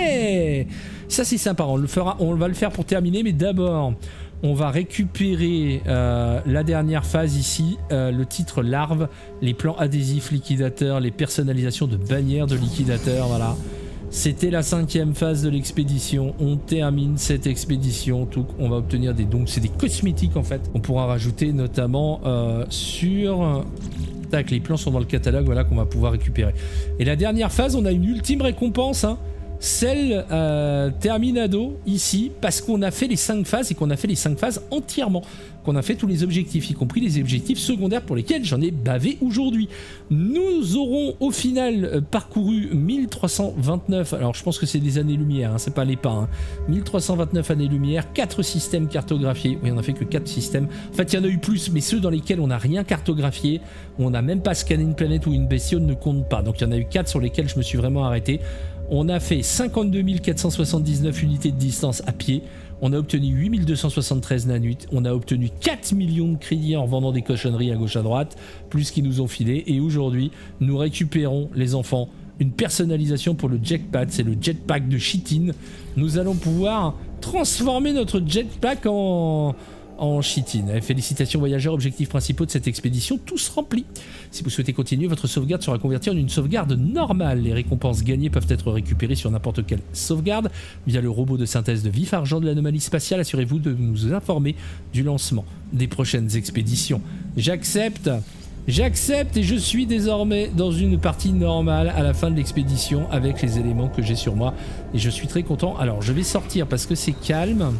Et ça c'est sympa, on le fera, on va le faire pour terminer, mais d'abord on va récupérer euh, la dernière phase ici, euh, le titre larve, les plans adhésifs liquidateurs, les personnalisations de bannières de liquidateurs, voilà. C'était la cinquième phase de l'expédition, on termine cette expédition, tout, on va obtenir des dons, c'est des cosmétiques en fait. On pourra rajouter notamment euh, sur... Tac, les plans sont dans le catalogue, voilà, qu'on va pouvoir récupérer. Et la dernière phase, on a une ultime récompense, hein. Celle euh, Terminado ici, parce qu'on a fait les cinq phases et qu'on a fait les cinq phases entièrement, qu'on a fait tous les objectifs, y compris les objectifs secondaires pour lesquels j'en ai bavé aujourd'hui. Nous aurons au final euh, parcouru mille trois cent vingt-neuf, alors je pense que c'est des années-lumière, hein, c'est pas les pas, hein. mille trois cent vingt-neuf années-lumière, quatre systèmes cartographiés, oui on a fait que quatre systèmes, en fait il y en a eu plus, mais ceux dans lesquels on n'a rien cartographié, où on n'a même pas scanné une planète ou une bestiole ne comptent pas, donc il y en a eu quatre sur lesquels je me suis vraiment arrêté. On a fait cinquante-deux mille quatre cent soixante-dix-neuf unités de distance à pied. On a obtenu huit mille deux cent soixante-treize nanuts. On a obtenu quatre millions de crédits en vendant des cochonneries à gauche à droite, plus qu'ils nous ont filé. Et aujourd'hui, nous récupérons, les enfants, une personnalisation pour le jetpack. C'est le jetpack de Chitine. Nous allons pouvoir transformer notre jetpack en... en chitine. Félicitations voyageurs, objectifs principaux de cette expédition, tous remplis. Si vous souhaitez continuer, votre sauvegarde sera convertie en une sauvegarde normale. Les récompenses gagnées peuvent être récupérées sur n'importe quelle sauvegarde via le robot de synthèse de vif argent de l'anomalie spatiale. Assurez-vous de nous informer du lancement des prochaines expéditions. J'accepte. J'accepte et je suis désormais dans une partie normale à la fin de l'expédition avec les éléments que j'ai sur moi. Et je suis très content. Alors, je vais sortir parce que c'est calme.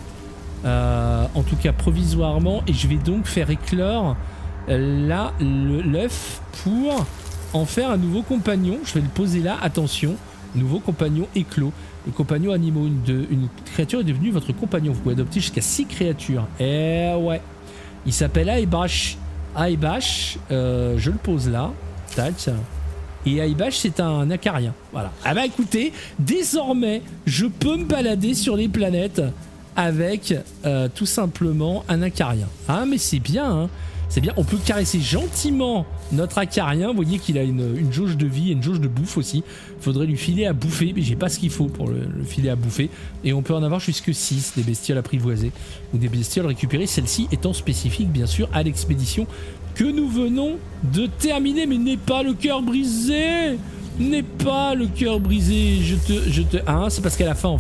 Euh, en tout cas provisoirement, et je vais donc faire éclore euh, là l'œuf pour en faire un nouveau compagnon. Je vais le poser là, attention, nouveau compagnon éclos. Les compagnons animaux, une, de, une créature est devenue votre compagnon, vous pouvez adopter jusqu'à six créatures. Et ouais, il s'appelle Aibash. Aibash, euh, je le pose là, tac. Et Aibash c'est un acarien, voilà. Ah bah écoutez, désormais je peux me balader sur les planètes avec euh, tout simplement un acarien. Ah mais c'est bien, hein. C'est bien, on peut caresser gentiment notre acarien. Vous voyez qu'il a une, une jauge de vie et une jauge de bouffe aussi. Faudrait lui filer à bouffer, mais j'ai pas ce qu'il faut pour le, le filer à bouffer. Et on peut en avoir jusque six, des bestioles apprivoisées ou des bestioles récupérées, celle-ci étant spécifique bien sûr à l'expédition que nous venons de terminer. Mais n'est pas le cœur brisé, n'est pas le cœur brisé, je te... Je te... Ah, c'est parce qu'à la fin en fait.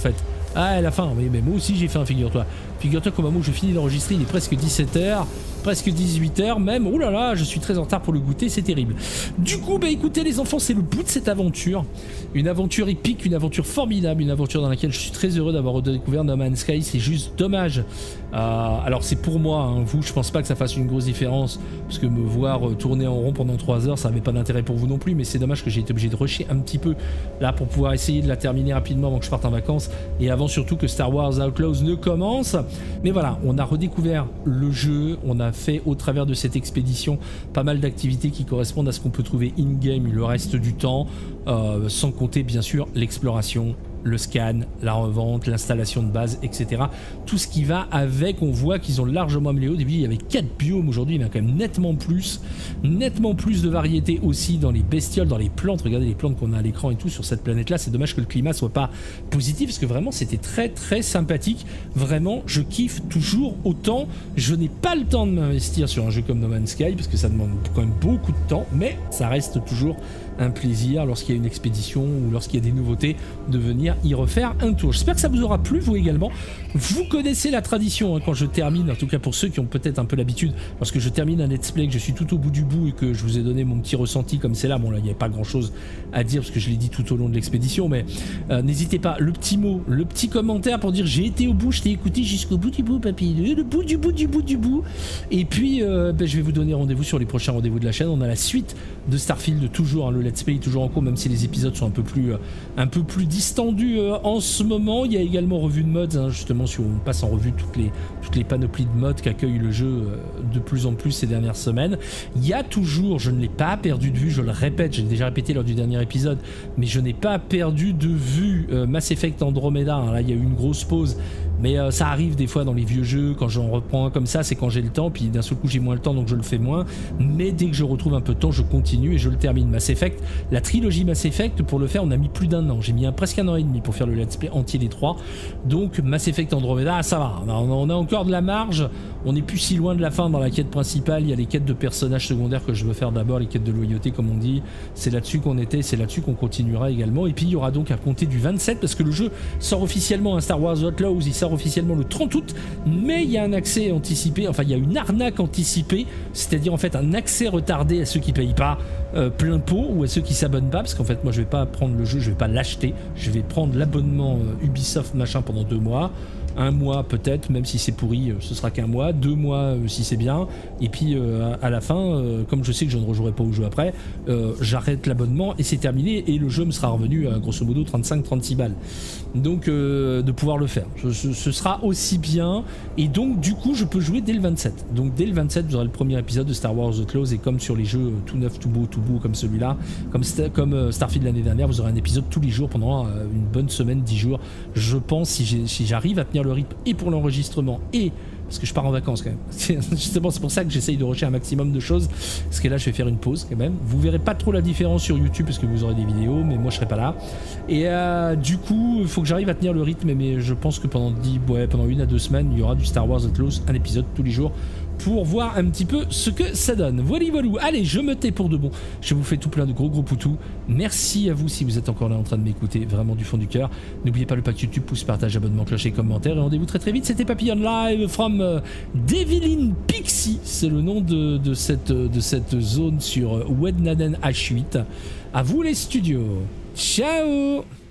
Ah, la fin, oui, mais moi aussi j'ai faim, figure-toi. Figure-toi qu'au moment où je finis d'enregistrer, il est presque dix-sept heures, presque dix-huit heures même. Oh là là, je suis très en retard pour le goûter, c'est terrible. Du coup, bah écoutez les enfants, c'est le bout de cette aventure. Une aventure épique, une aventure formidable, une aventure dans laquelle je suis très heureux d'avoir redécouvert No Man's Sky. C'est juste dommage. Euh, alors c'est pour moi, hein, vous, je pense pas que ça fasse une grosse différence, parce que me voir tourner en rond pendant trois heures, ça n'avait pas d'intérêt pour vous non plus, mais c'est dommage que j'ai été obligé de rusher un petit peu là pour pouvoir essayer de la terminer rapidement avant que je parte en vacances, et avant surtout que Star Wars Outlaws ne commence. Mais voilà, on a redécouvert le jeu, on a fait au travers de cette expédition pas mal d'activités qui correspondent à ce qu'on peut trouver in-game le reste du temps, euh, sans compter bien sûr l'exploration, le scan, la revente, l'installation de base, et cetera. Tout ce qui va avec, on voit qu'ils ont largement amélioré. Au début, il y avait quatre biomes, aujourd'hui, il y en a quand même nettement plus. Nettement plus de variété aussi dans les bestioles, dans les plantes. Regardez les plantes qu'on a à l'écran et tout sur cette planète-là. C'est dommage que le climat soit pas positif, parce que vraiment, c'était très très sympathique. Vraiment, je kiffe toujours autant. Je n'ai pas le temps de m'investir sur un jeu comme No Man's Sky, parce que ça demande quand même beaucoup de temps, mais ça reste toujours un plaisir lorsqu'il y a une expédition ou lorsqu'il y a des nouveautés de venir y refaire un tour. J'espère que ça vous aura plu, vous également. Vous connaissez la tradition, hein, quand je termine, en tout cas pour ceux qui ont peut-être un peu l'habitude, lorsque je termine un let's play, que je suis tout au bout du bout et que je vous ai donné mon petit ressenti comme c'est là, bon là il n'y avait pas grand chose à dire parce que je l'ai dit tout au long de l'expédition, mais euh, n'hésitez pas, le petit mot, le petit commentaire pour dire j'ai été au bout, je t'ai écouté jusqu'au bout du bout papy, le bout du bout du bout du bout, et puis euh, ben, je vais vous donner rendez-vous sur les prochains rendez-vous de la chaîne. On a la suite de Starfield, toujours, hein, le let's play est toujours en cours, même si les épisodes sont un peu plus, euh, un peu plus distendus euh, en ce moment. Il y a également revue de mods, hein, justement, si on passe en revue toutes les, toutes les panoplies de mods qu'accueille le jeu euh, de plus en plus ces dernières semaines. Il y a toujours, je ne l'ai pas perdu de vue, je le répète, j'ai déjà répété lors du dernier épisode, mais je n'ai pas perdu de vue euh, Mass Effect Andromeda, hein, là il y a eu une grosse pause, mais euh, ça arrive des fois dans les vieux jeux, quand j'en reprends un comme ça, c'est quand j'ai le temps, puis d'un seul coup j'ai moins le temps donc je le fais moins, mais dès que je retrouve un peu de temps, je continue et je le termine. Mass Effect, la trilogie Mass Effect, pour le faire on a mis plus d'un an, j'ai mis un, presque un an et demi pour faire le let's play entier des trois, donc Mass Effect Andromeda, ça va, on a, on a encore de la marge, on n'est plus si loin de la fin dans la quête principale. Il y a les quêtes de personnages secondaires que je veux faire d'abord, les quêtes de loyauté comme on dit, c'est là-dessus qu'on était, c'est là-dessus qu'on continuera également, et puis il y aura donc à compter du vingt-sept, parce que le jeu sort officiellement, un Star Wars Outlaws, il sort officiellement le trente août, mais il y a un accès anticipé, enfin il y a une arnaque anticipée, c'est-à-dire en fait un accès retardé à ceux qui payent pas euh, plein pot, ou à ceux qui s'abonnent pas, parce qu'en fait moi je vais pas prendre le jeu, je vais pas l'acheter, je vais prendre l'abonnement euh, Ubisoft machin pendant deux mois, un mois peut-être, même si c'est pourri, ce sera qu'un mois, deux mois euh, si c'est bien, et puis euh, à la fin, euh, comme je sais que je ne rejouerai pas au jeu après, euh, j'arrête l'abonnement et c'est terminé, et le jeu me sera revenu à grosso modo trente-cinq trente-six balles. Donc euh, de pouvoir le faire, ce, ce, ce sera aussi bien, et donc du coup je peux jouer dès le vingt-sept. Donc dès le vingt-sept vous aurez le premier épisode de Star Wars Outlaws, et comme sur les jeux tout neuf, tout beau, tout beau comme celui-là, comme, comme euh, Starfield l'année dernière, vous aurez un épisode tous les jours pendant euh, une bonne semaine, dix jours, je pense, si j'arrive si à tenir le rythme et pour l'enregistrement et parce que je pars en vacances quand même. Justement c'est pour ça que j'essaye de rusher un maximum de choses, parce que là je vais faire une pause quand même. Vous verrez pas trop la différence sur YouTube parce que vous aurez des vidéos, mais moi je serai pas là, et euh, du coup il faut que j'arrive à tenir le rythme, mais je pense que pendant dix, ouais, pendant une à deux semaines il y aura du Star Wars Outlaws, un épisode tous les jours, pour voir un petit peu ce que ça donne. Voilà, voilà. Allez, je me tais pour de bon. Je vous fais tout plein de gros gros poutous. Merci à vous si vous êtes encore là en train de m'écouter, vraiment du fond du cœur. N'oubliez pas le pack YouTube, pouce, partage, abonnement, cloche et commentaire. Et rendez-vous très très vite. C'était Papillon Live from uh, Devilin Pixie. C'est le nom de, de, cette, de cette zone sur Wednaden H huit. À vous les studios. Ciao.